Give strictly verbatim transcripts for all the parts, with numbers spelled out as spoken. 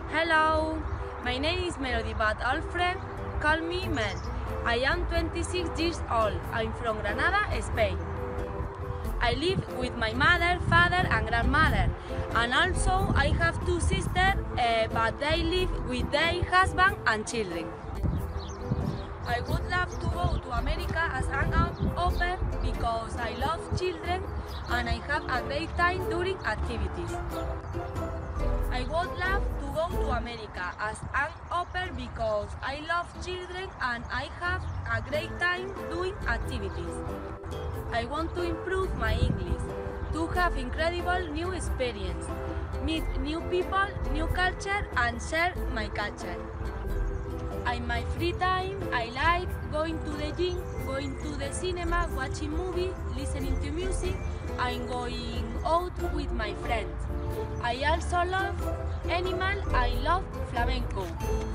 Hello, my name is Melody, but all friends call me Mel. I am twenty-six years old. I'm from Granada, Spain. I live with my mother, father and grandmother, and also I have two sisters, uh, but they live with their husband and children. I would love to go to America as an au pair because I love children and I have a great time during activities. I would love to go to America as an au pair because I love children and I have a great time doing activities. I want to improve my English, to have incredible new experience, meet new people, new culture and share my culture. In my free time, I like going to the gym, going to the cinema, watching movies, listening to music, and going out with my friends. I also love animals. I love flamenco.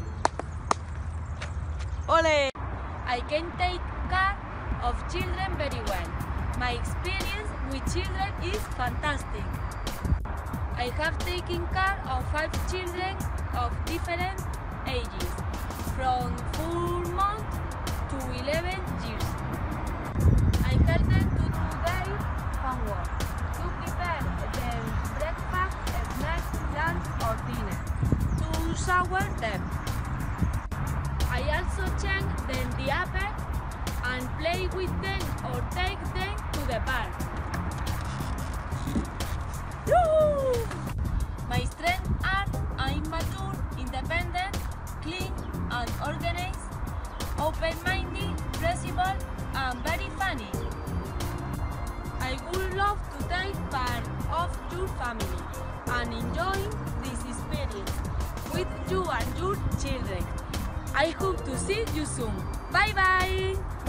Ole! I can take care of children very well. My experience with children is fantastic. I have taken care of five children of different ages, from four months to eleven years. I help them to do their homework, to prepare them breakfast, snacks, lunch or dinner, to shower them. I also change them the diaper and play with them or take them to the park. Woo! My strengths are I'm mature, independent, clean and organized, open-minded, flexible and very funny. I would love to take part of your family and enjoy this experience with you and your children. I hope to see you soon. Bye bye!